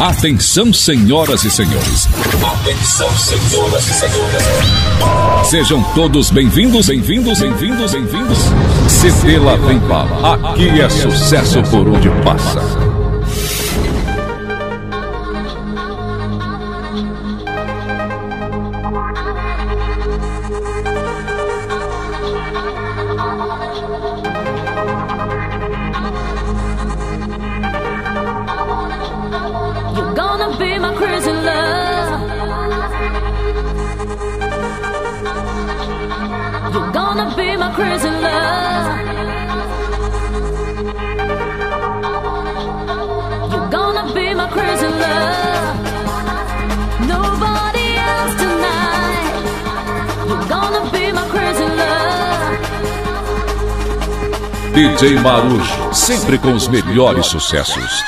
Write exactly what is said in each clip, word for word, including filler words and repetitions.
Atenção, senhoras e senhores. Atenção, senhoras e senhores. Sejam todos bem-vindos, bem-vindos, bem-vindos, bem-vindos. C D Lá Vem Bala. Aqui é sucesso por onde passa. D J Marujo, sempre com os melhores sucessos.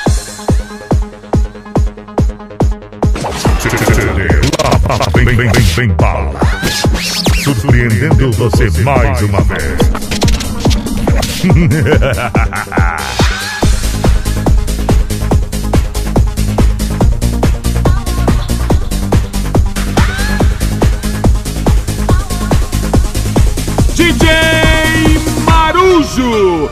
Vem, vem, vem, vem, bala. Surpreendendo você mais uma vez. D J Marujo.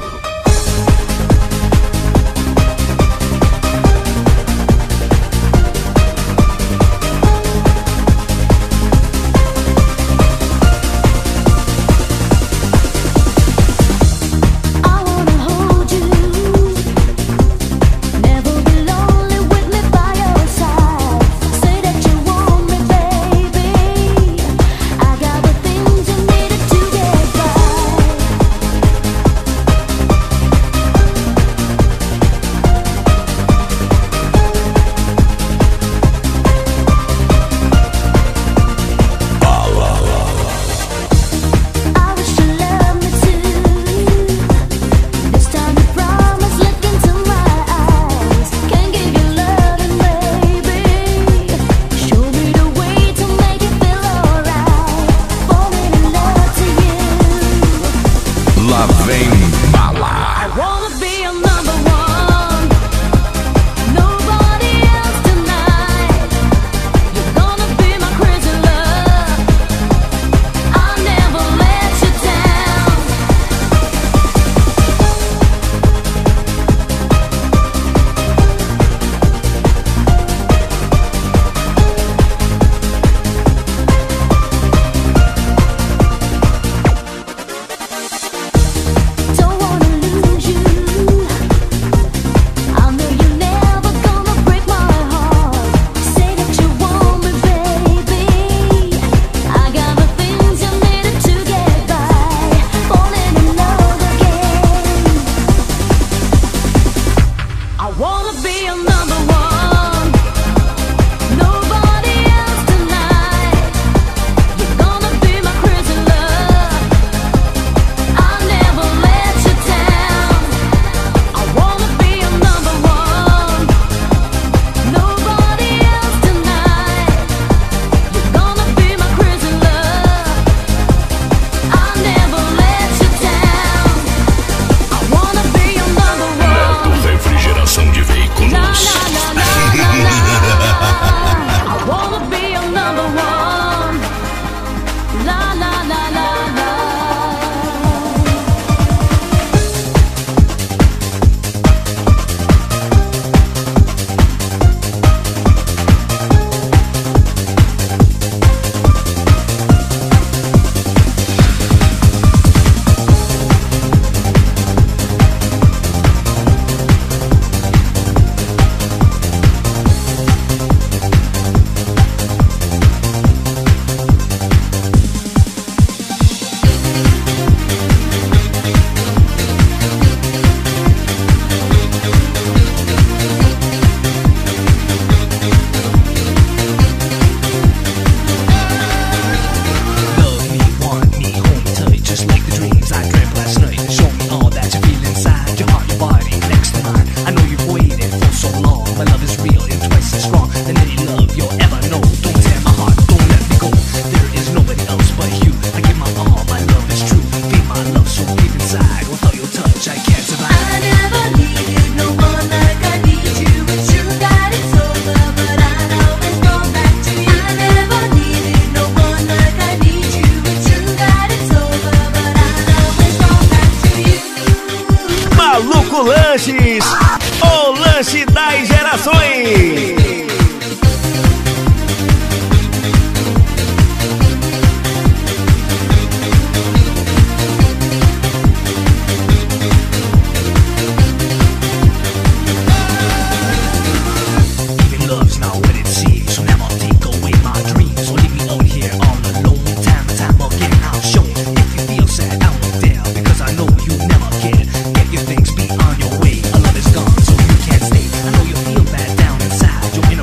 I never needed no one like I need you, but you got it so well. Lanches, o lanche das gerações. Things be on your way. A love is gone, so you can't stay. I know you feel bad down inside. You're in a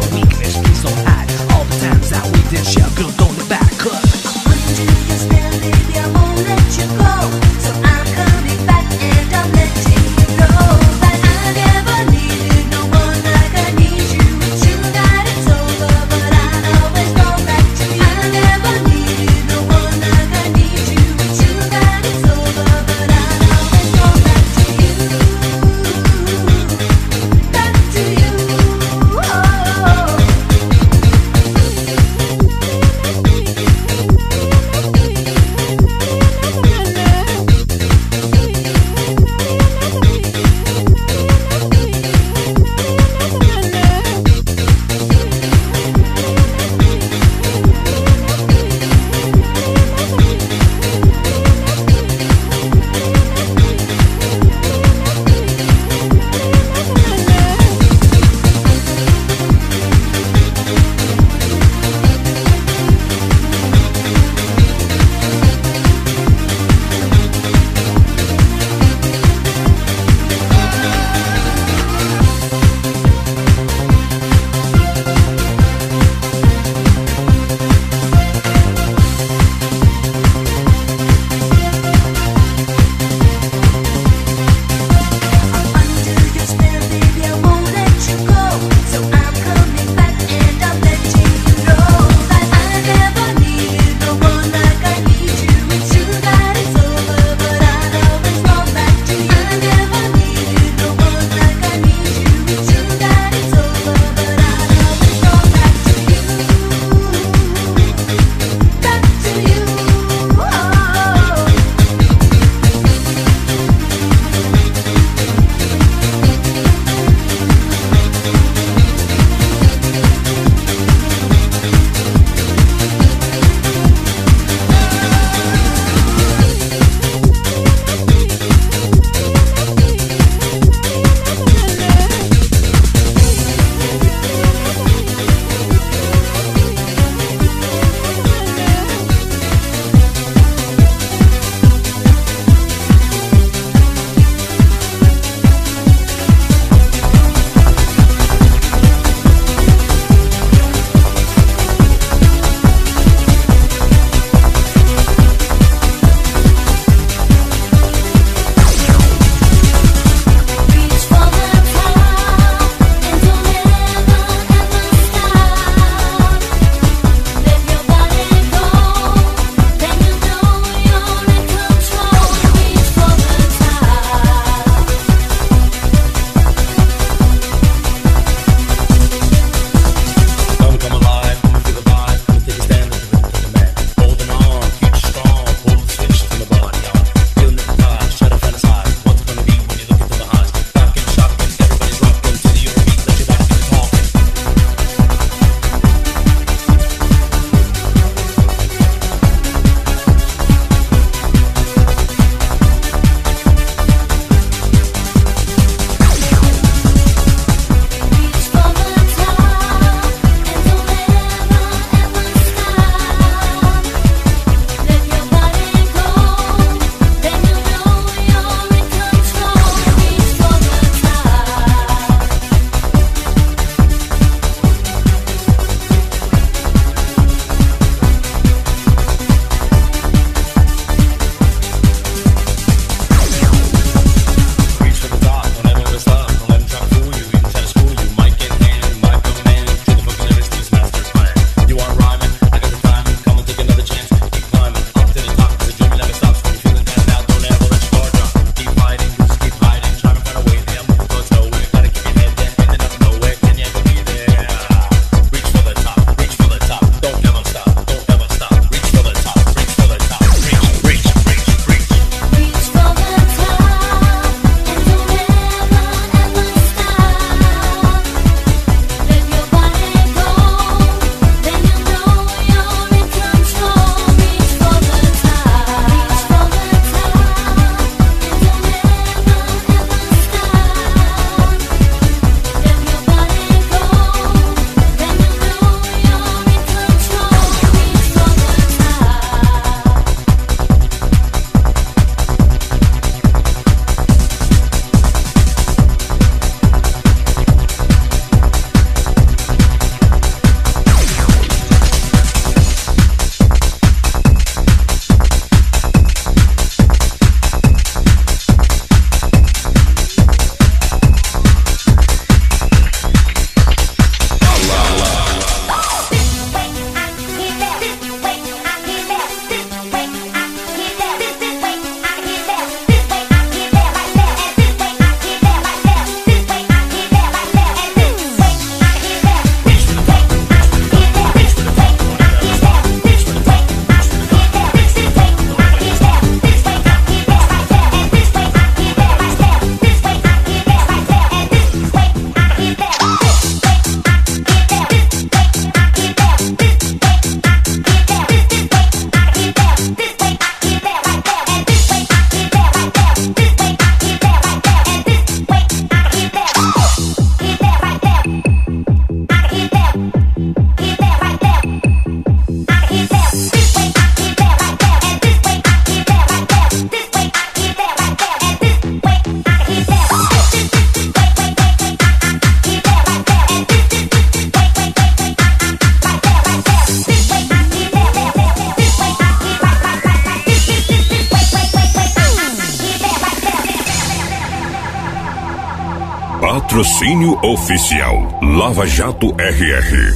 Patrocínio oficial Lava Jato R R.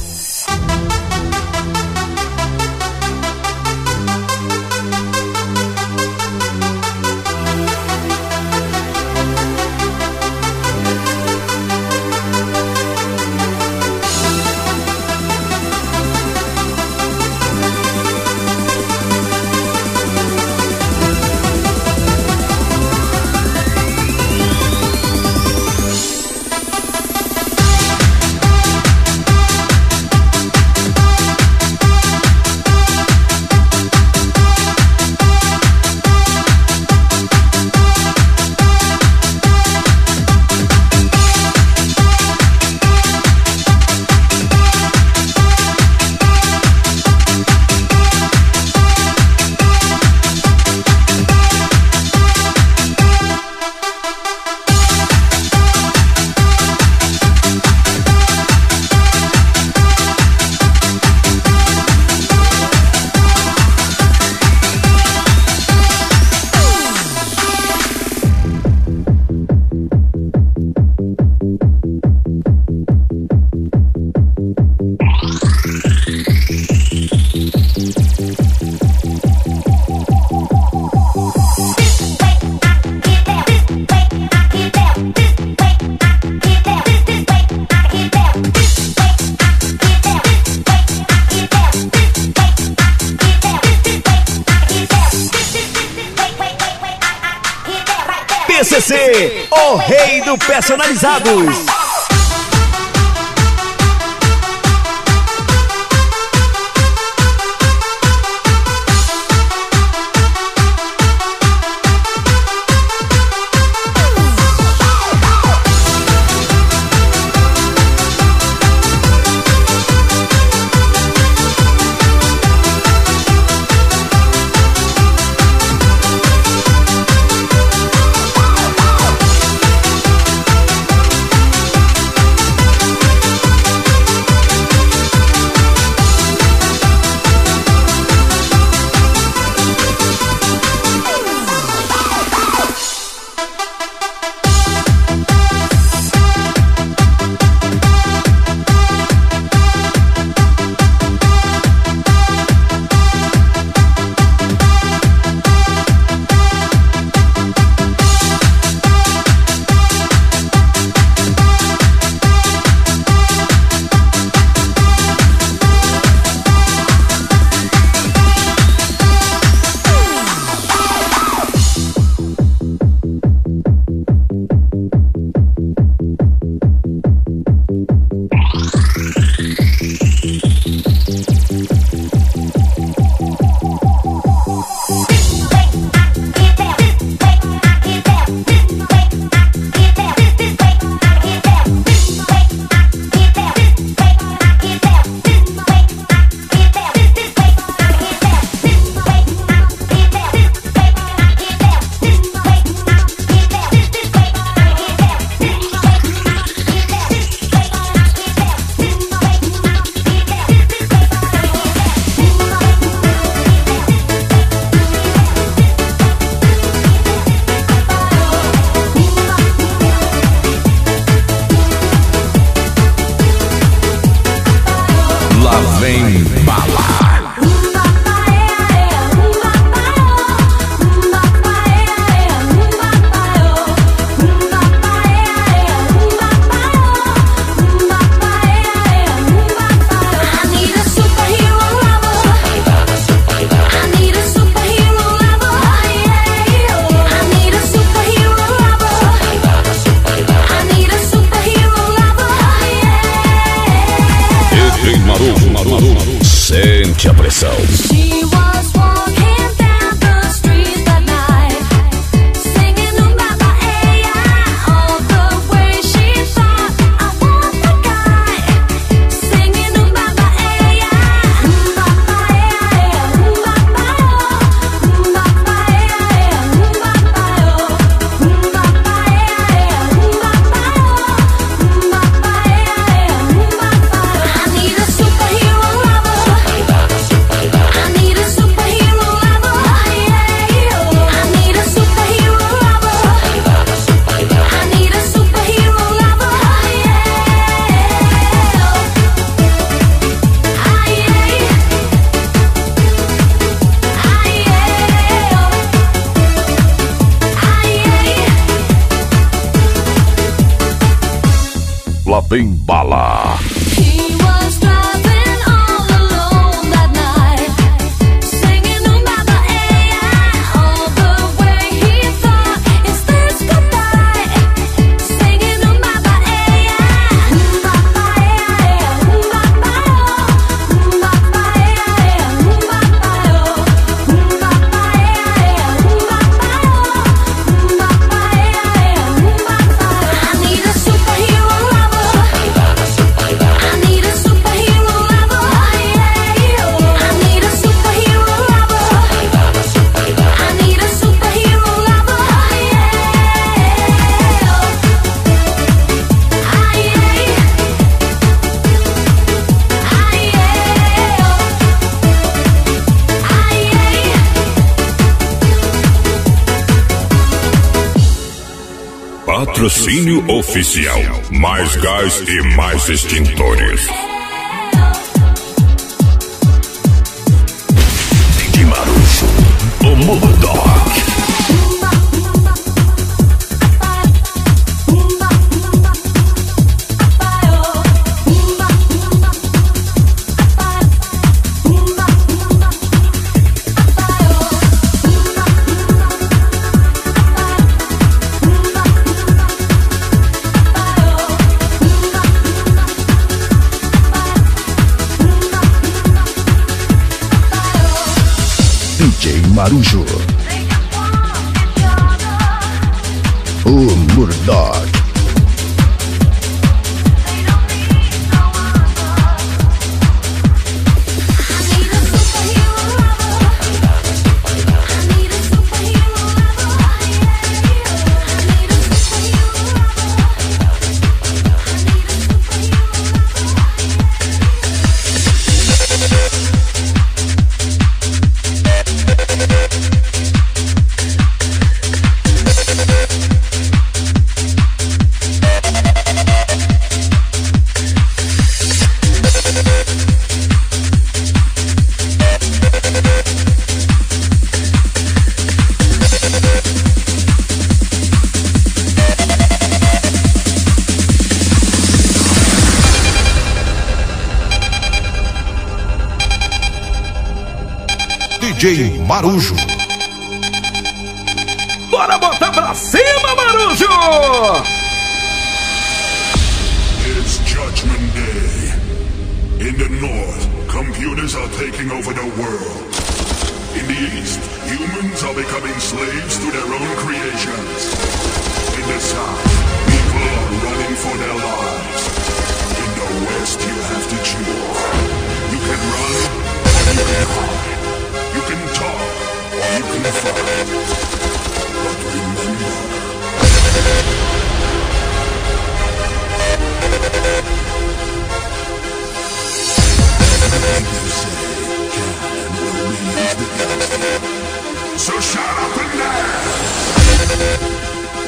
P C C, o rei do personalizados. Sente a pressão. Ela Vem Bala. Patrocínio oficial. Mais gás e mais extintores. D J Marujo, o Murdoch. D J Marujo, o Murdoch. D J Marujo. Bora botar pra cima, Marujo! It's Judgment Day. In the north, computers are taking over the world. In the east, humans are becoming slaves to their own creations. In the south, people are running for their lives. In the west, you have to choose. You can run or you can hide. You can talk or you can fight. But remember, everything you say can and will be used against you. So shut up and dance!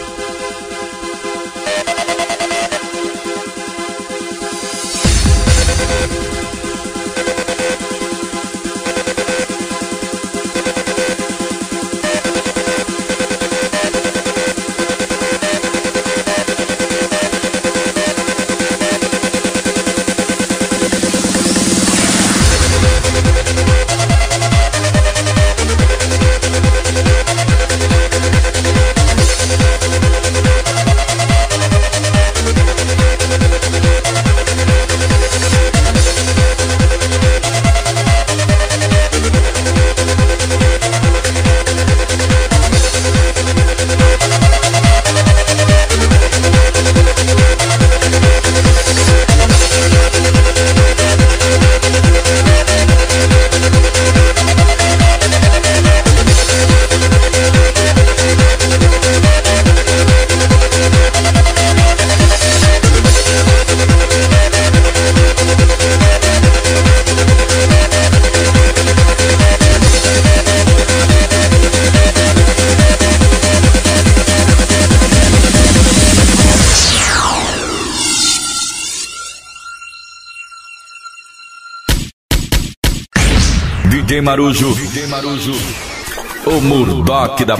D J Marujo, D J Marujo, o Murdoch da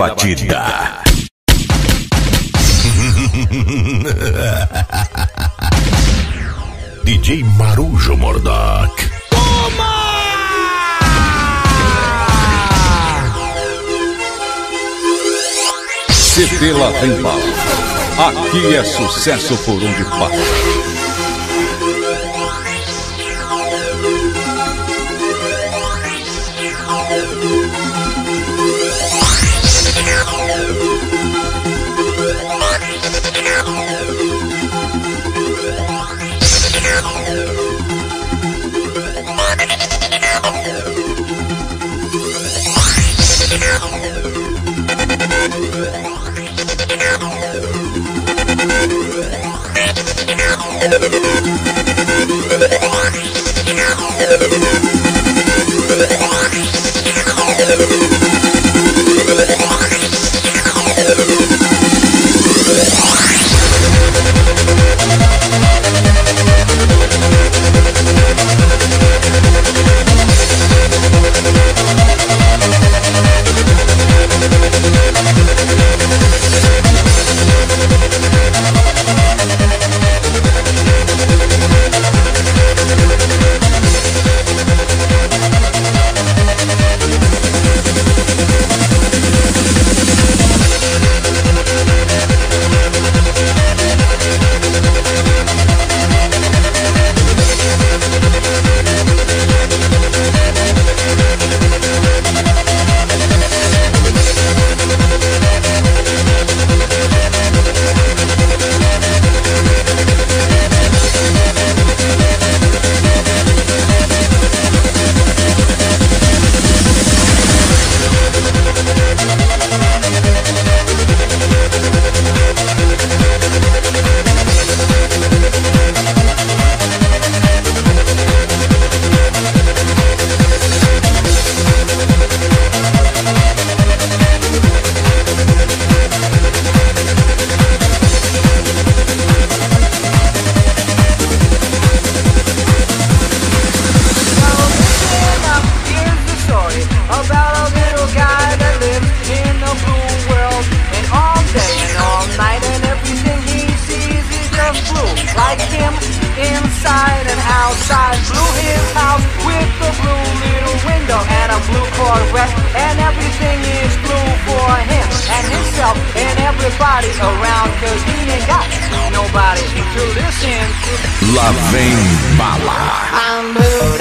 batida. D J Marujo Murdock. C D Lá Vem Bala. Aqui é sucesso por onde passa. Lá vem bala.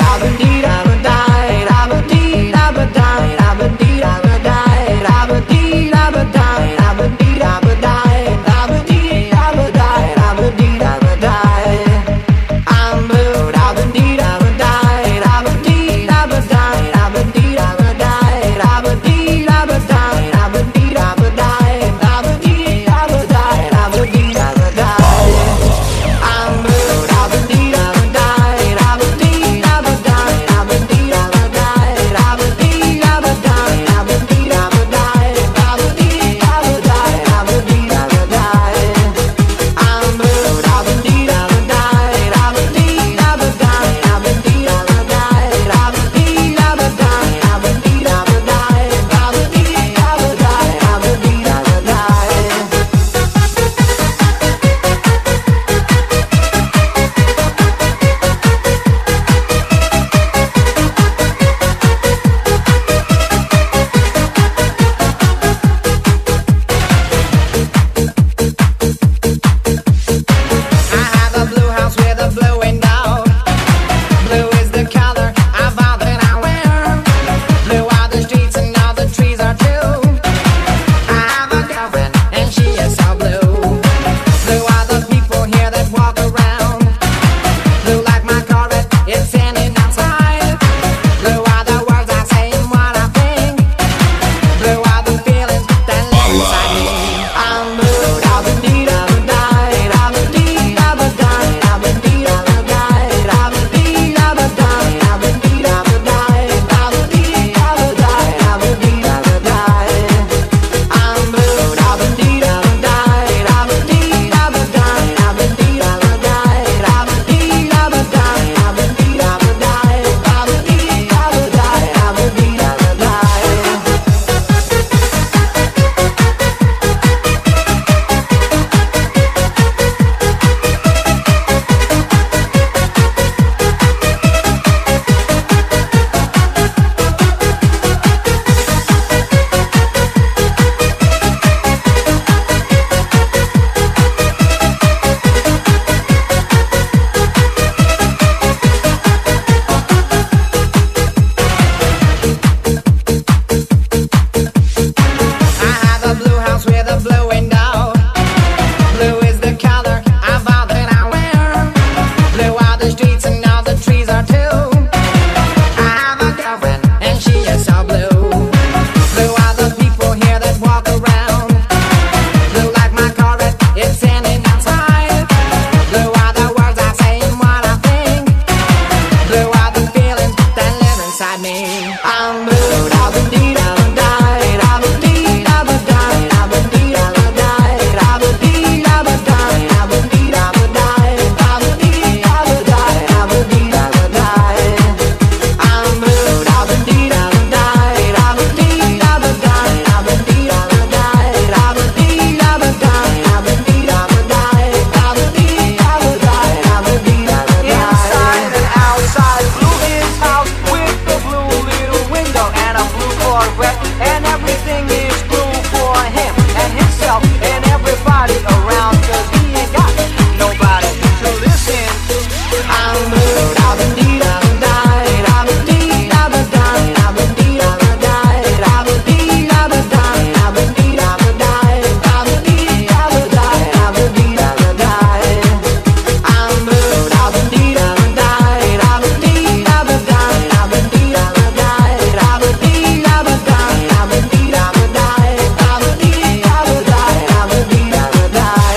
nobody around, cause he ain't got nobody to listen. I'm moved, I've been deed, I've been died, I've been deed, I've been died, I've been deed, I've been died, I've been deed, I've been died, I've been deed, I've been died, I've been deed, I've been died, I've been deed, I've been died. I'm moved, I've been deed, I've been died, I've been deed, I've been died, I've been deed, I've been died, I've been deed, I've been died, I've been deed, I've been died, I've been deed, I've been died, I've been deed, I've been died.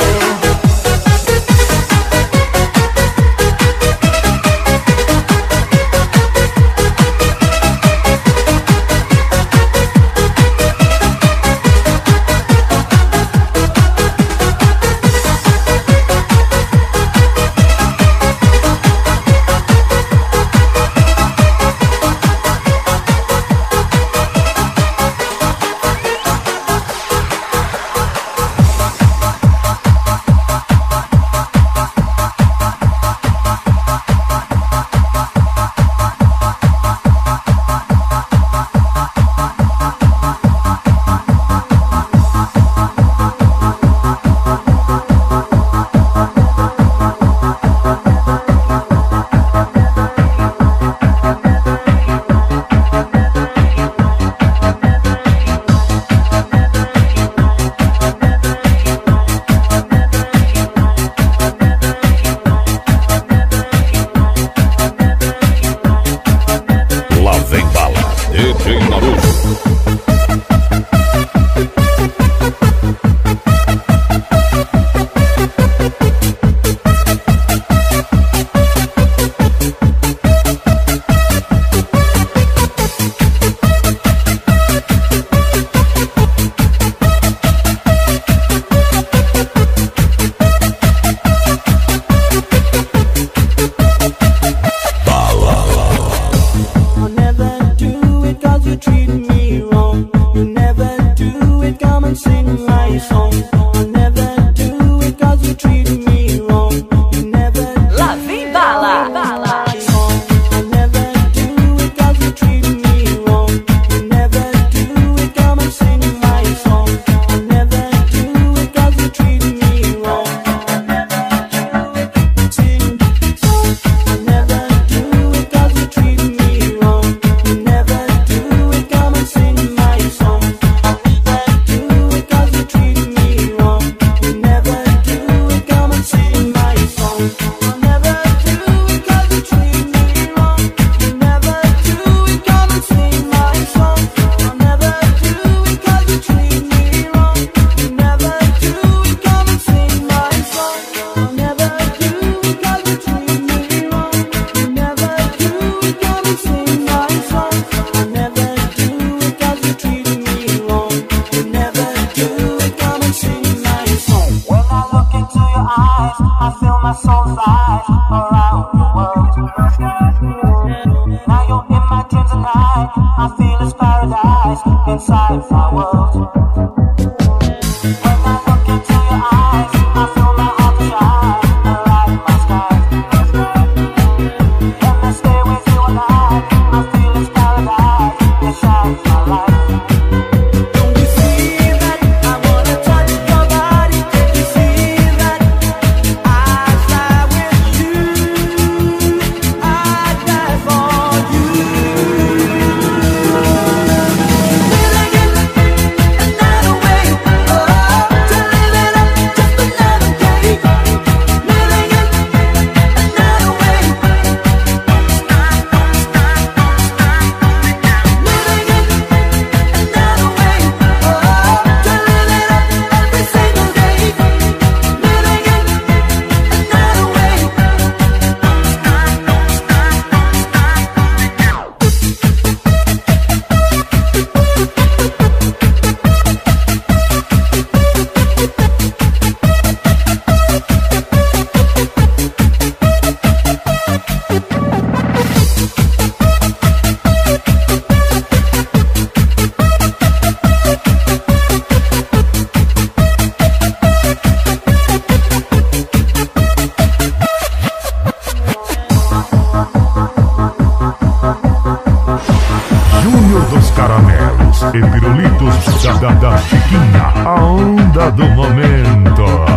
Lá vem bala, D J Marujo. I'll never do it cause you treat me wrong. You never do it, come and sing my song. I'll never do it cause you treat me wrong. You never Lá vem bala, bala. I'll never do it cause you treat me wrong. You never do it, come and sing my song. I'll never do it cause you treat me wrong. I'll never do it, sing song. I'll never do it cause you treat me wrong. You never do it, come and sing my song. I'll never do it cause you treat me wrong. You never do it, come and sing my song. I'll never do it cause you treat me wrong. You never do it, come and sing my song. I'll never do it cause you treat me wrong. You never do it, come and sing my song. I'll never do it cause you treat me wrong. You never do it, come and sing my song. I'll never do it cause you treat me wrong. You never do it, come and sing my song. When I look into your eyes, I feel my soul fly around the world. Now you're in my dreams at night, I feel it's paradise inside my world. When I look into your eyes, I feel my heart shine like my sky. When I stay with you all night, I feel it's paradise inside my life. Don't you see that? I wanna touch your body. Can't you see that? I fly with you. I die for you. Living it another way. Oh, to live it up just another day. Living it another way. Living it another way. Oh, to live it up every single day. Living it another way. Júnior dos Caramelos e Pirulitos da, da, da Chiquinha, a onda do momento.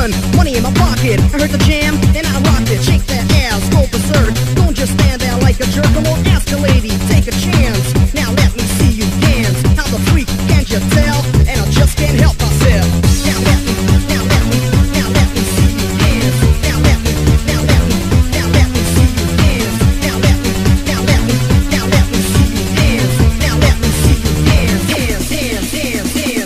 gun, money in my pocket. I heard the jam and I rocked it. Shake that ass, go berserk. Don't just stand there like a jerk. Come on, ask a lady, take a chance. Now let me see you dance. I'm a freak, can't you tell? And I just can't help myself. Now let me, now let me, now let me see you dance. Now let me, now let me, now let me see you dance. Now let me, now let me, now let me see you dance. Now let me see you dance, dance, dance, dance, dance.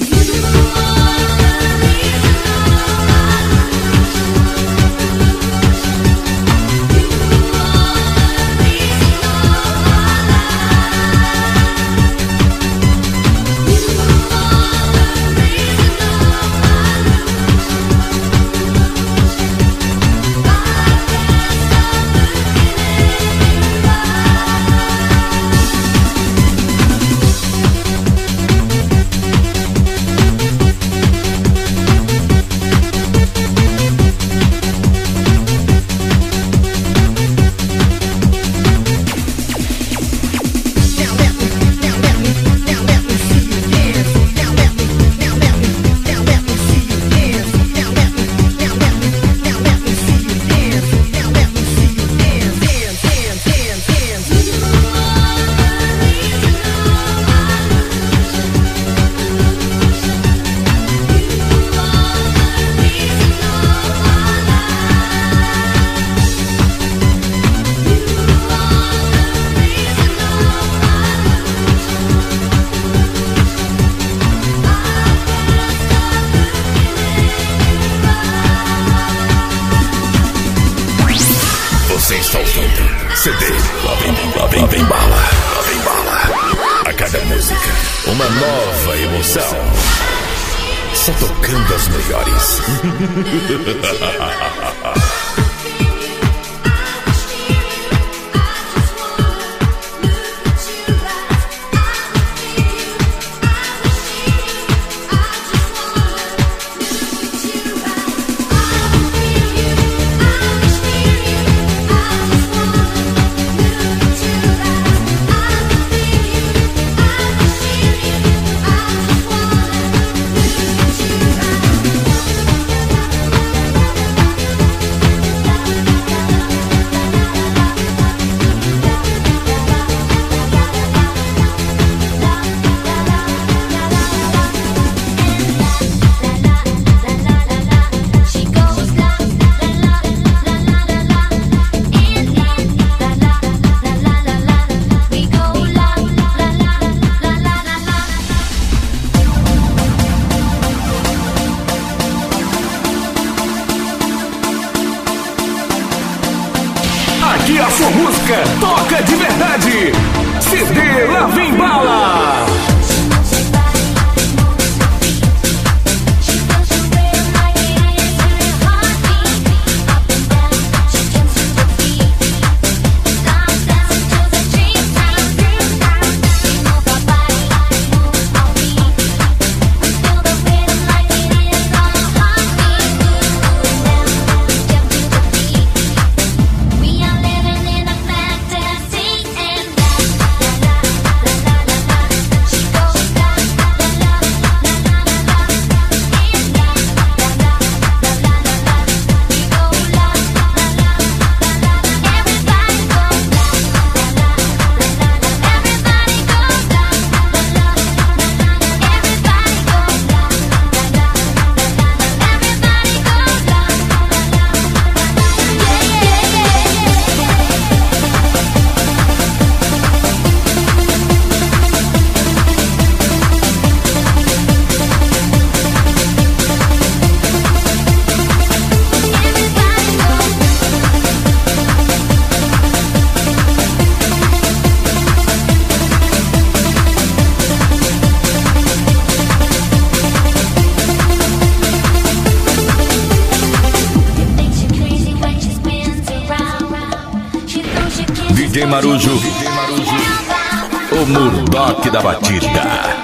Você está ouvindo C D Lá vem, lá vem, vem bala, lá vem bala. A cada música, uma nova emoção. Só tocando as melhores. Aqui a sua música toca de verdade. C D Lá Vem Bala. D J Marujo, o Murdoc da batida.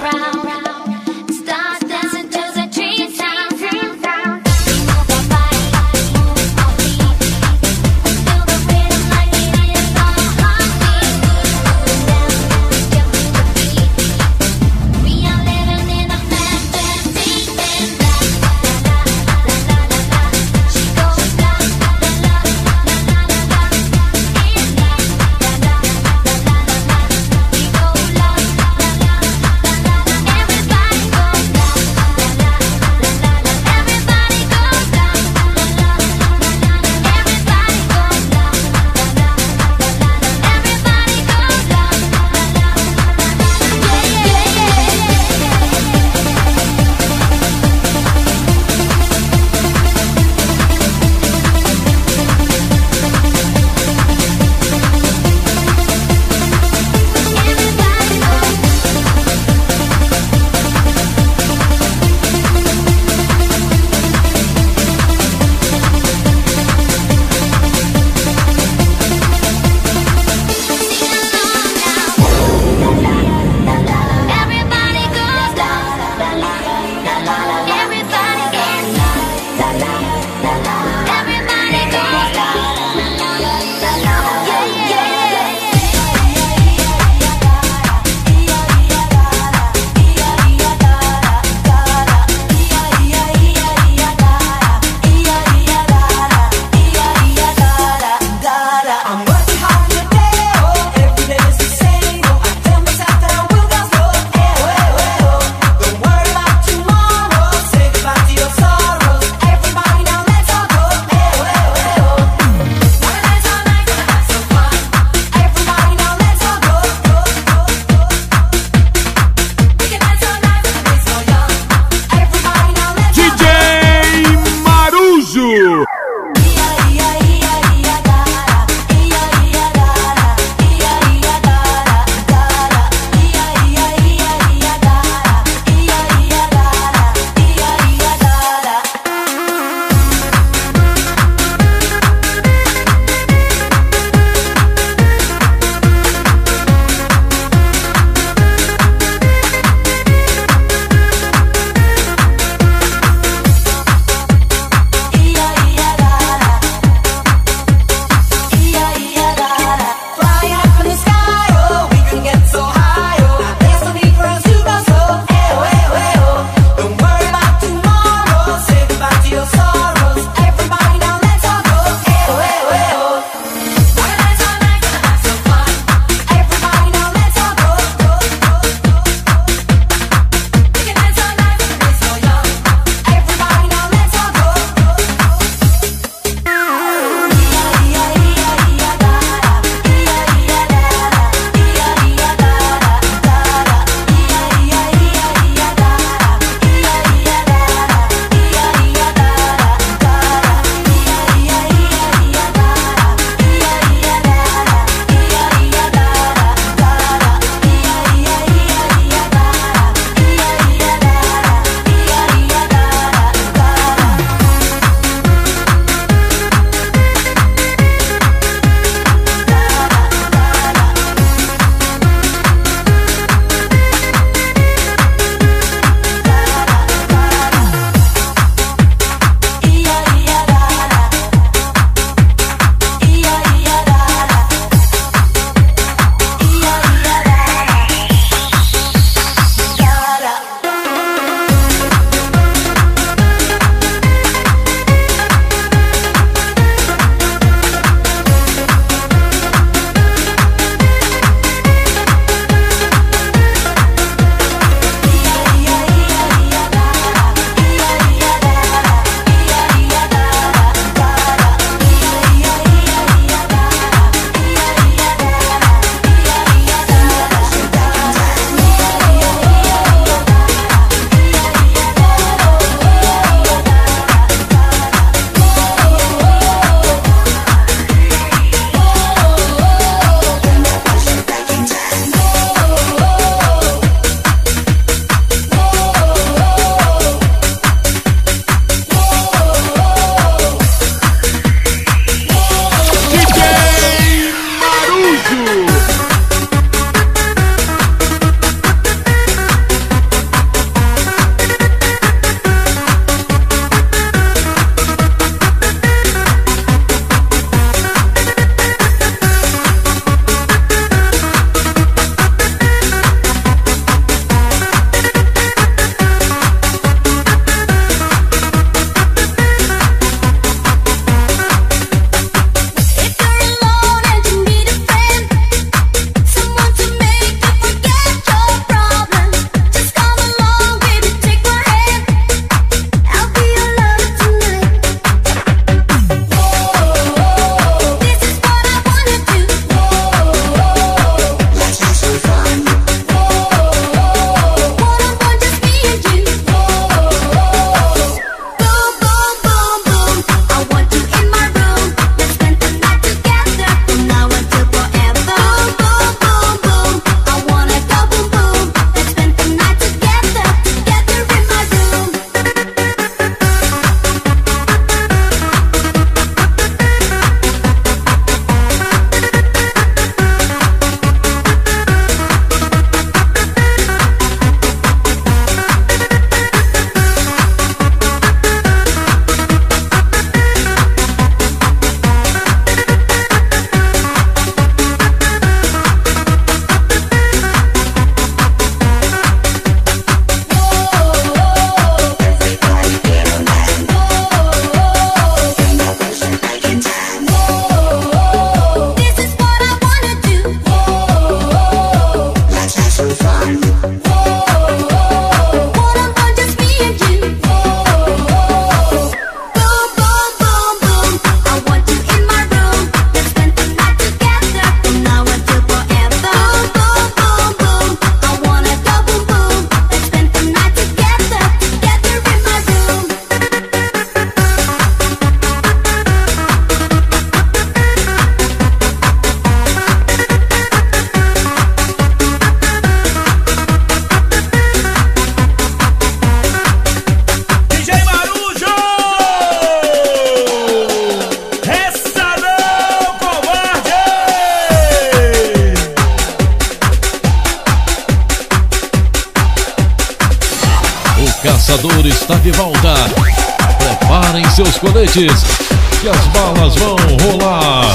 Caçador está de volta. Preparem seus coletes, que as balas vão rolar.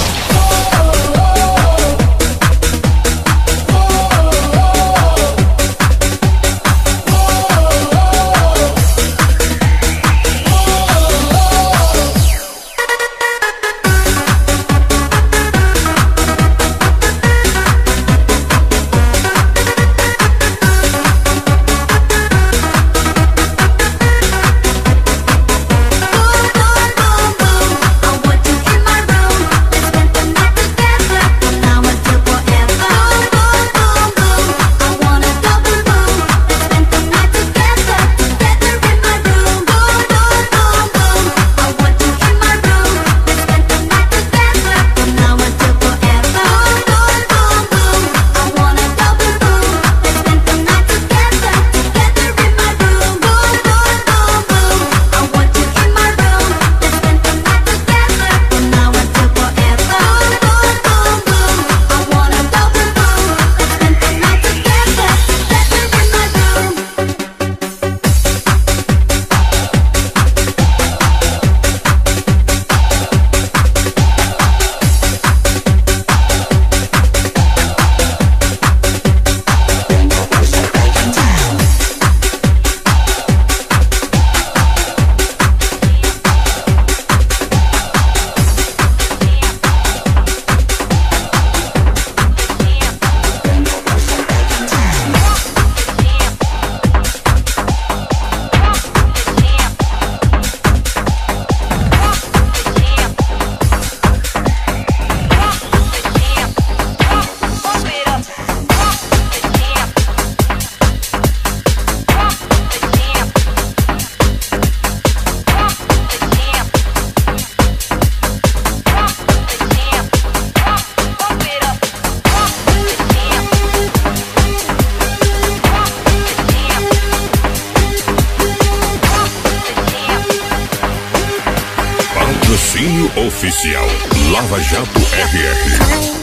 Patrocínio oficial Lava Jato R R.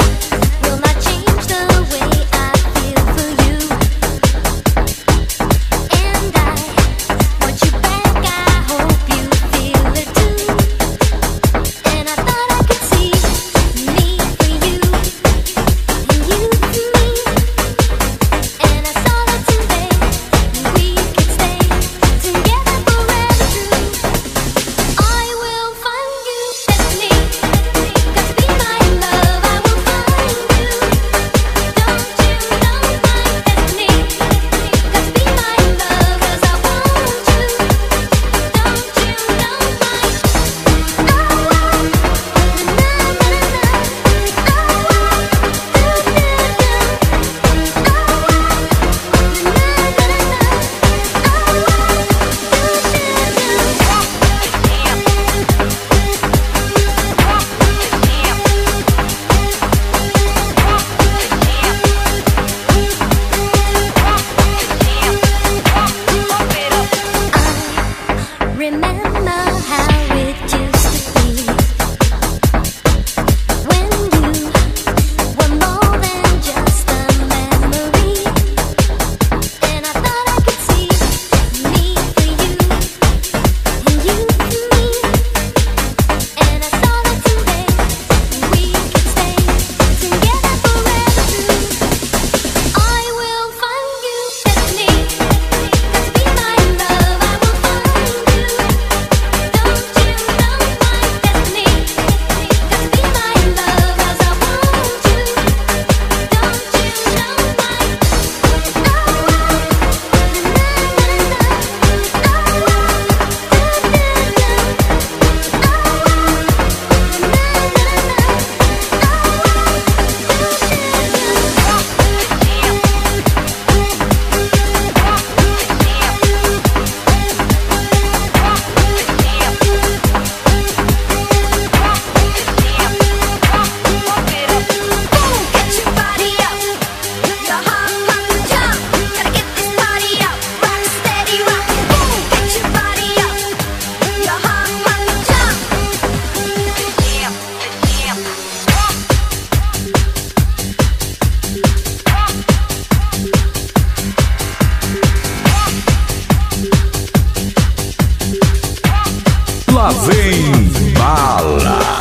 Got to be my love, I will find Vem Bala.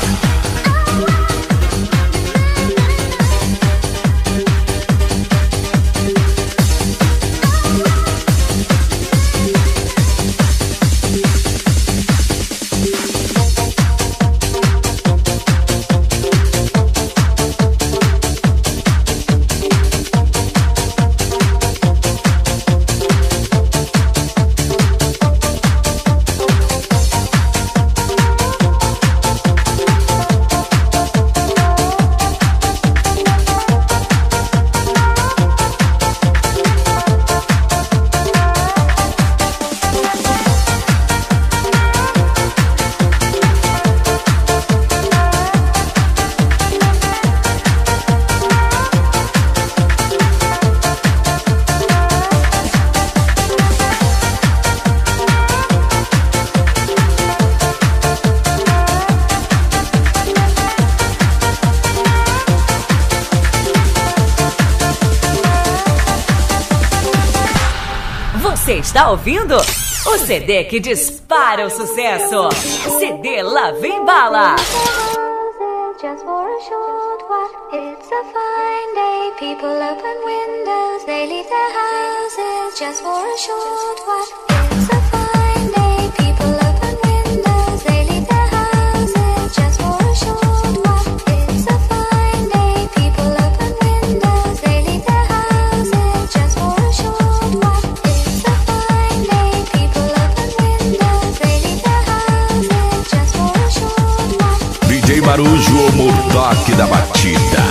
Você está ouvindo o C D que dispara o sucesso. C D Lá Vem Bala. Just for a short while, it's a fine day. People open windows, they leave their houses. Just for a short while, it's a fine day. People open windows, they leave their houses. Just for a short while, it's a fine day. People open windows, they leave their houses. Just for a short while, it's a fine day. People open windows, they leave their houses. Just for a short while. D J Marujo, o Murdoc da batida.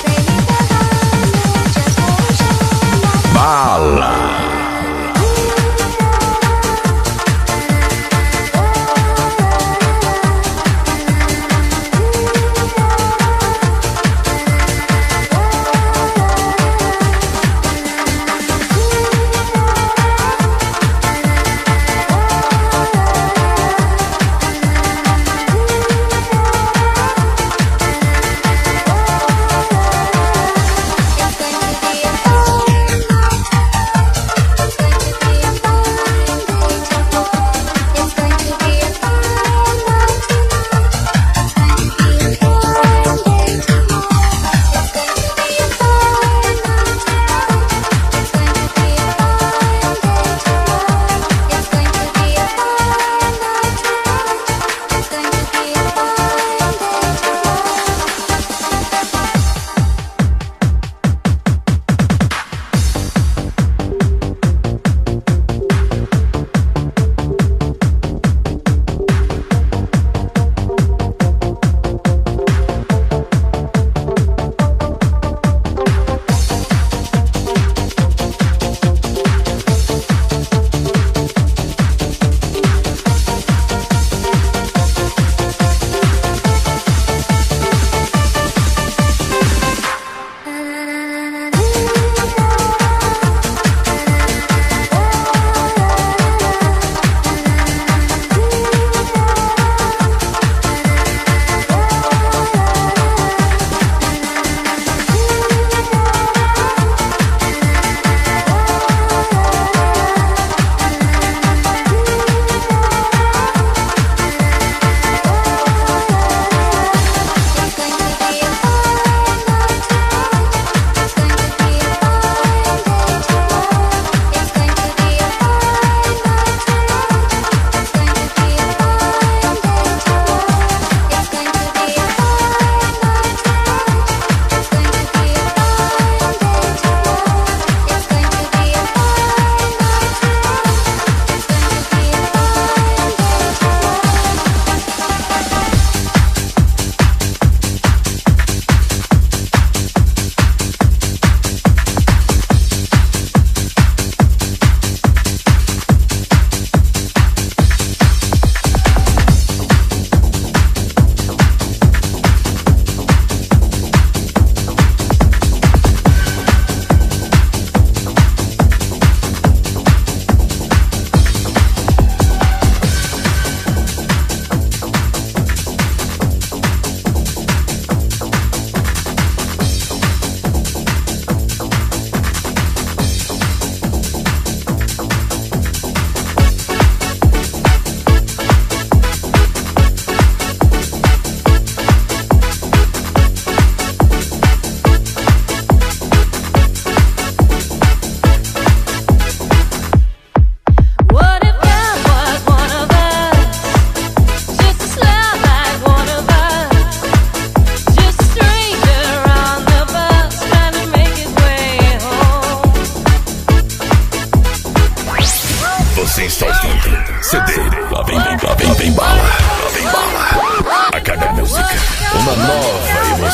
Bala.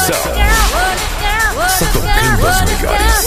emoção. Só tocando as melhores.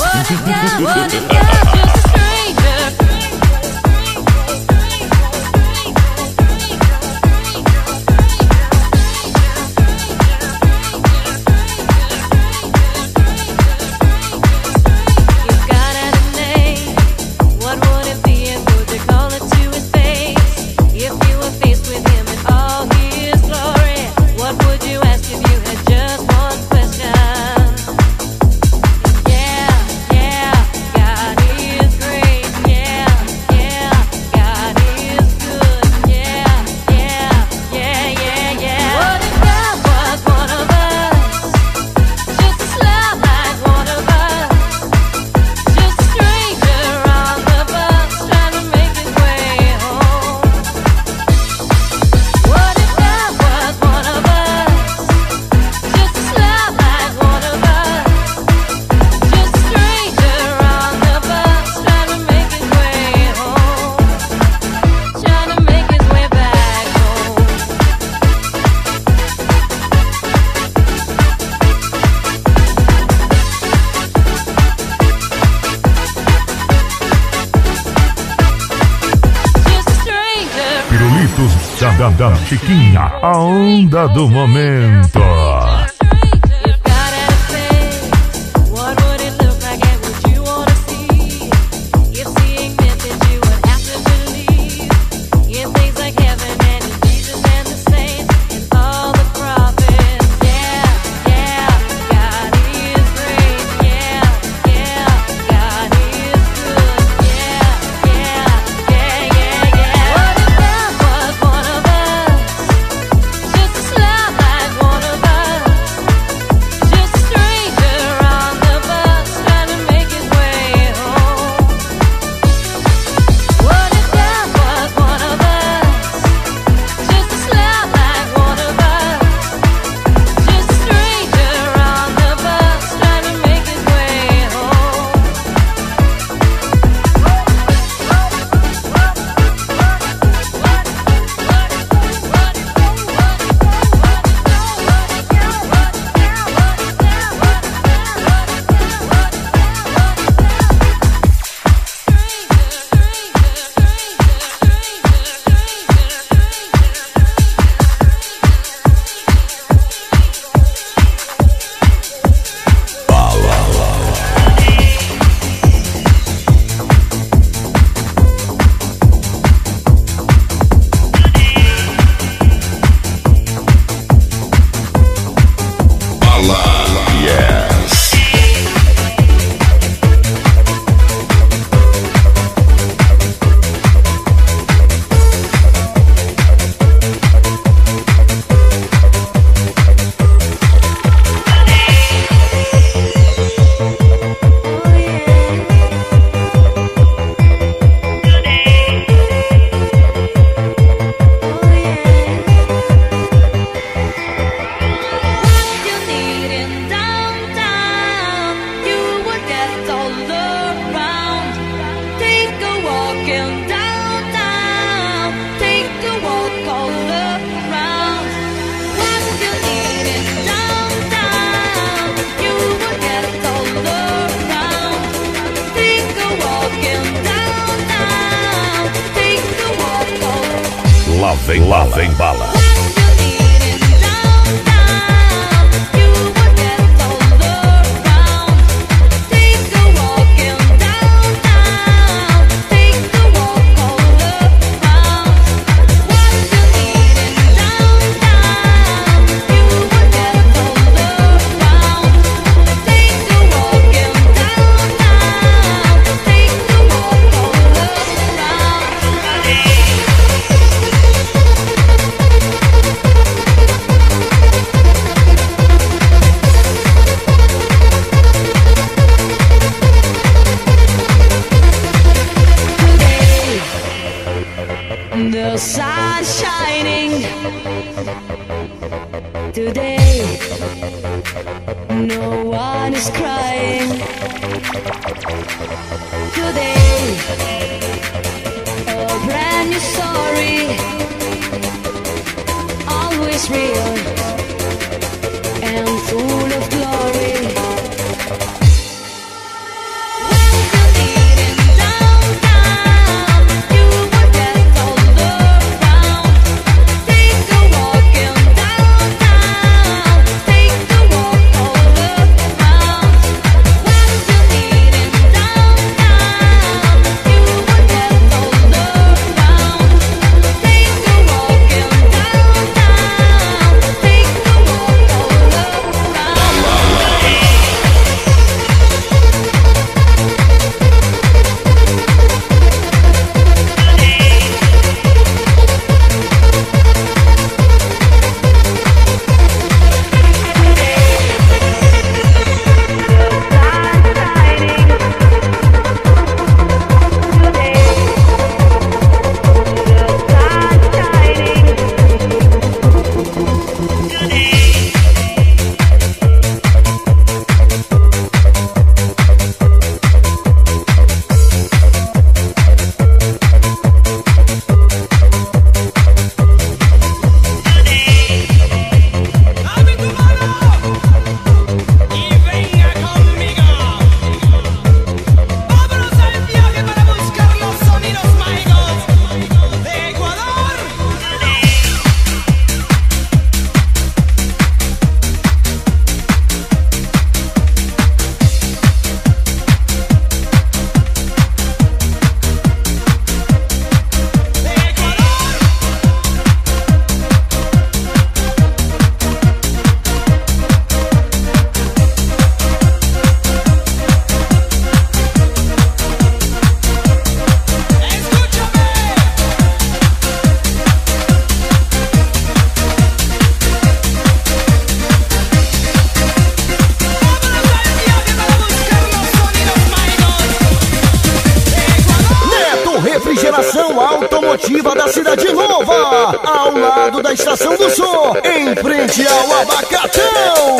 Da, da, da Chiquinha, a onda do momento. Lá vem, lá vem bala. The sun's shining today. No one is crying today. A brand new story, always real and full of esportiva da Cidade Nova, ao lado da Estação do Som, em frente ao Abacatão.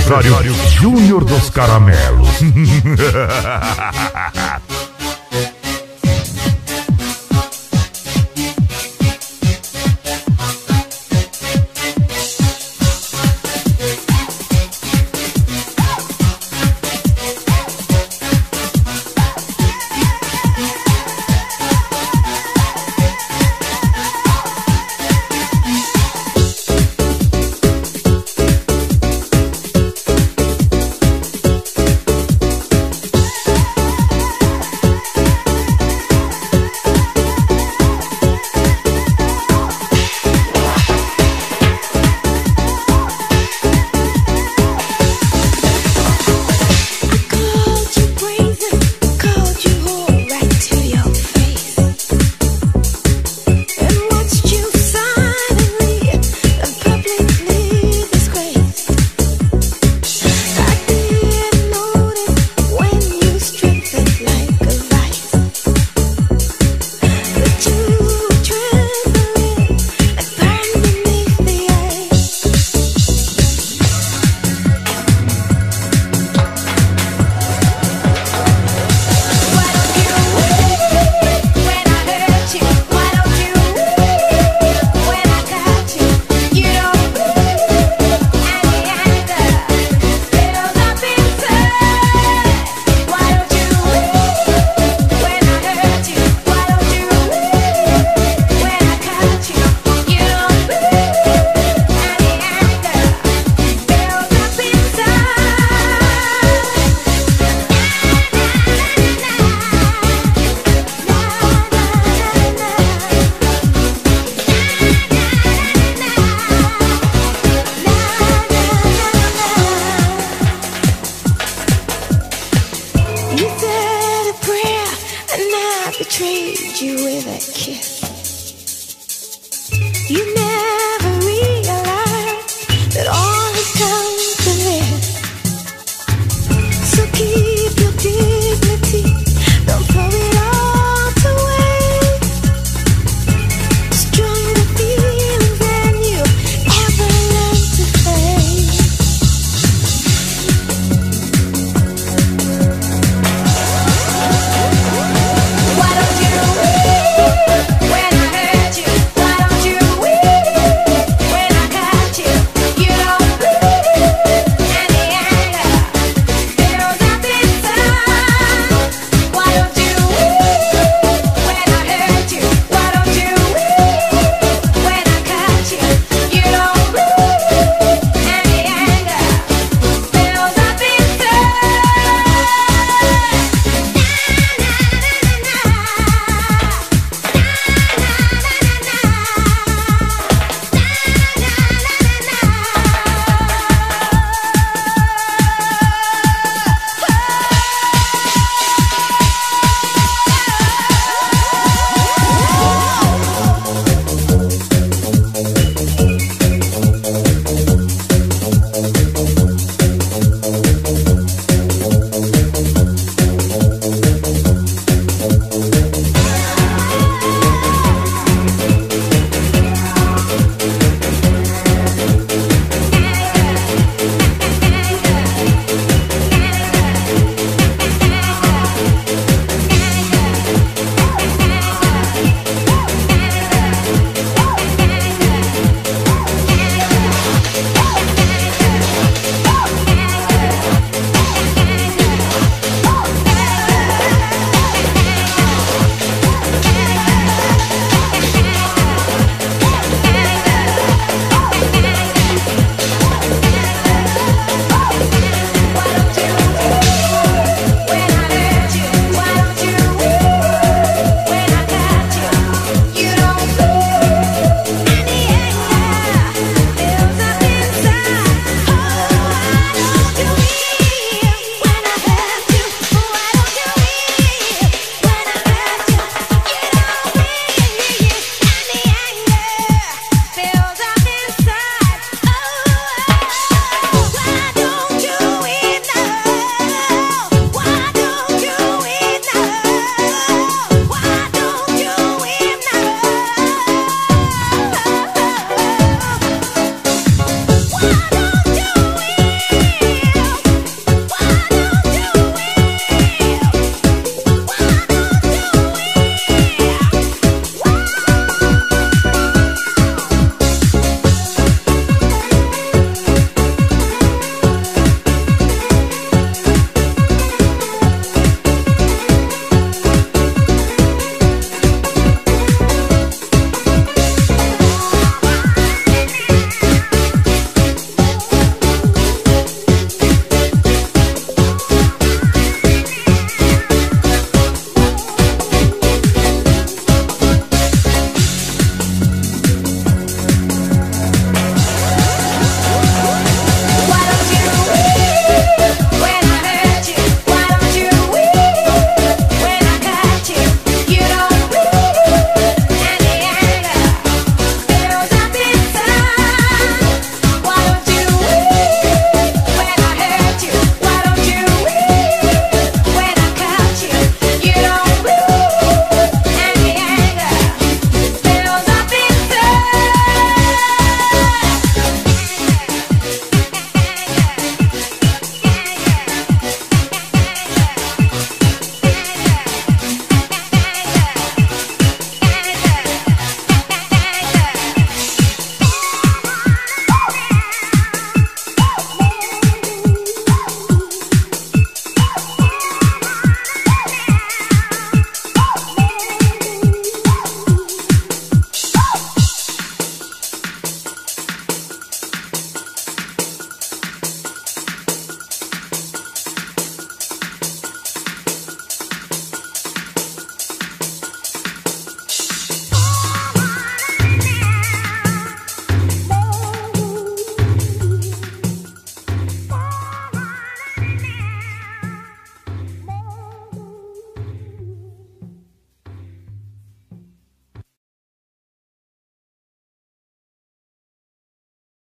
empresário Júnior dos Caramelos. You said a prayer and I betrayed you with a kiss.